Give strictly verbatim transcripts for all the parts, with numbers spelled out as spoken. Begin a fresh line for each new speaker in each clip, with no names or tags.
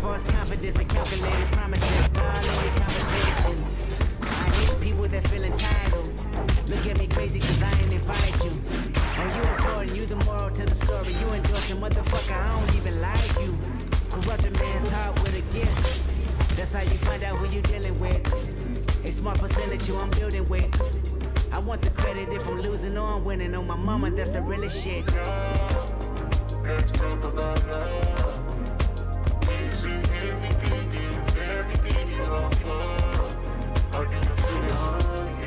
false confidence and calculated promises. All in your conversation. I hate people that feel entitled. Look at me crazy cause I ain't invite you. And you important, you the moral to the story. You endorsing, motherfucker, I don't even like you. Corrupt a man's heart with a gift. That's how you find out who you dealing with. A smart percentage you I'm building with. I want the credit if I'm losing or I'm winning. On my mama, that's the realest shit.
Let's talk about love. Easy, anything, everything you offer. How do you feel it hard?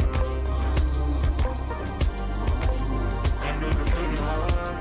I know you feel it hard.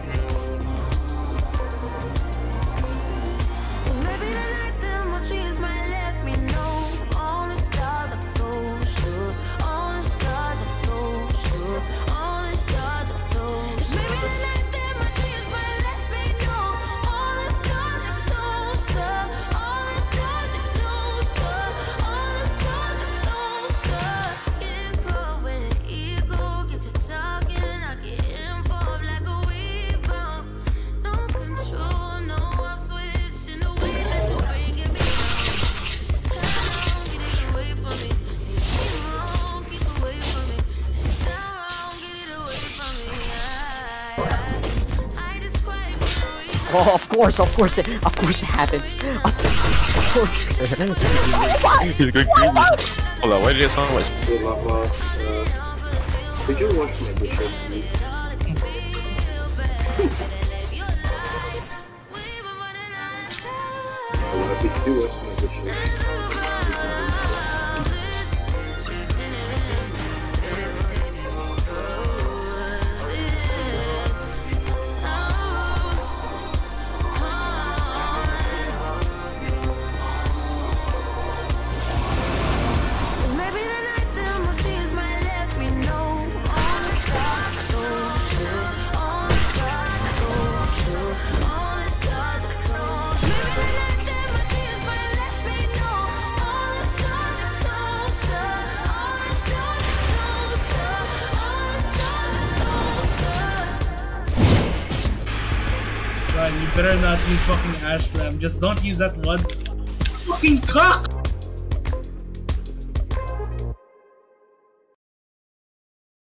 It's maybe the night that my dreams might let me know. All the stars are closer. All the stars are closer. All the stars are closer. It's maybe the night that my dreams might let me know. All the stars are closer. All the stars are closer. All the stars are closer. Skin cold when an ego gets to talking. I get involved like a rebound. No control, no off switch in the way that you're bringing me down. Just turn around, get it away from me. Keep wrong, keep away from me. Turn around, get it away from me. I, I, I just cry for a reason.
Oh, of course, of course, it, of course it happens. Of course.
He's going crazy. Hold on, why did you sound like?
Hey, Lava, uh, could you wash my dishes, please? Uh, could you wash my dishes?
It's maybe the night that my dreams might let me know. All the stars are closer. All the stars are closer. All the stars are closer. Maybe the night that my dreams might let me know. All the stars are closer. All the stars are closer. All the stars are closer.
God, you better not use fucking ass slam. Just don't use that one fucking cock!